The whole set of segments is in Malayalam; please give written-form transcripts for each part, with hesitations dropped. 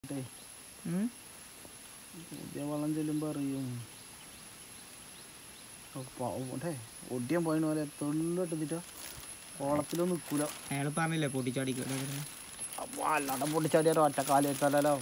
പുതിയ വള്ളം ചെല്ലുമ്പോൾ അറിയും. ഒടിയാൻ പോയിന് പോലെ തൊള്ളിട്ടിട്ട് ഓളത്തിലൊന്നും നിൽക്കൂല. അയാൾ പറഞ്ഞില്ലേ പൊട്ടിച്ചാടി അപ്പോൾ അല്ലാണ്ട് പൊട്ടിച്ചാടിയാലോ ഒറ്റക്കാലം വെച്ചാലോ.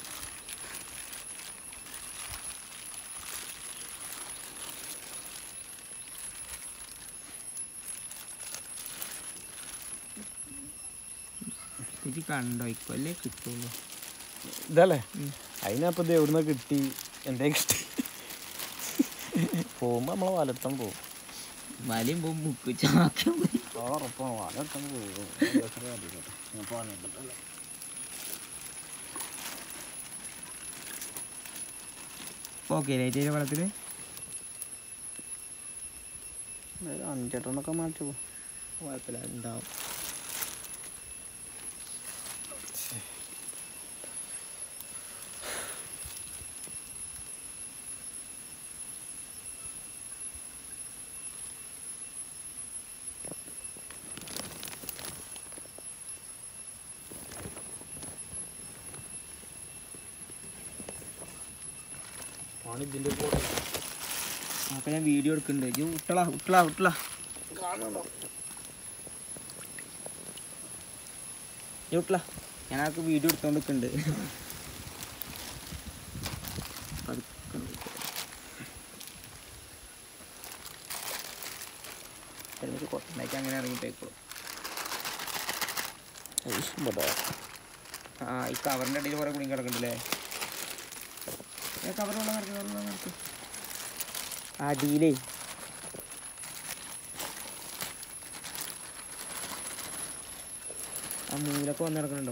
ഇത് കണ്ടോ ഇക്കൊല്ലേ കിട്ടുള്ളൂ. ഇതല്ലേ അതിനപ്പോൾ ഇത് എവിടുന്ന് കിട്ടി എന്തേ കിട്ടി. പോകുമ്പോൾ നമ്മളെ വലത്തും പോകും. വലയും പോകും മുക്ക് ചാക്കം ഉറപ്പാണ് വലത്തും പോകും. ഓക്കെ ലൈറ്റ് വെള്ളത്തിൽ 5-8 മാറ്റി പോകും. കുഴപ്പമില്ല ഉണ്ടാവും. അപ്പം ഞാൻ വീഡിയോ എടുക്കുന്നുണ്ട്. വിട്ടളാ ഞാൻ ആൾക്ക് വീഡിയോ എടുത്തോണ്ട് നിൽക്കുന്നുണ്ട്. കൊട്ടനായിട്ട് അങ്ങനെ ഇറങ്ങിപ്പോയിക്കോളും. ഈ കവറിൻ്റെ ഇടയിൽ കുറേ കുടുങ്ങി കിടക്കുന്നുണ്ടല്ലേ. കവറുള്ള നടക്കും അടിയിലേ ആ മൂലൊക്കെ വന്ന് കിടക്കുന്നുണ്ടോ.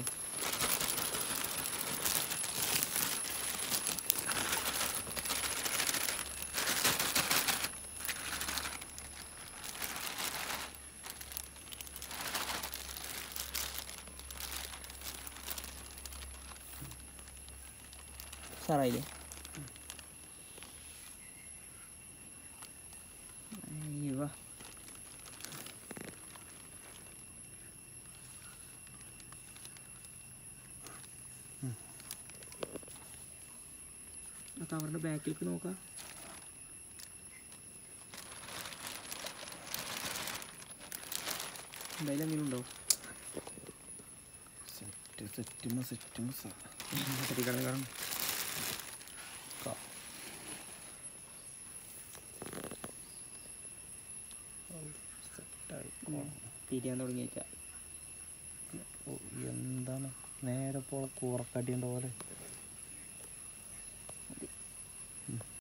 സാറായില്ലേ അയ്യോ കവറിൻ്റെ ബാക്കിലേക്ക് നോക്കാം. എന്തായാലും എന്തെങ്കിലും ഉണ്ടോ. തിരിയാൻ തുടങ്ങിയേക്കാം. എന്താണ് നേരെ പോലെ കൂറക്കടിയുണ്ട പോലെ.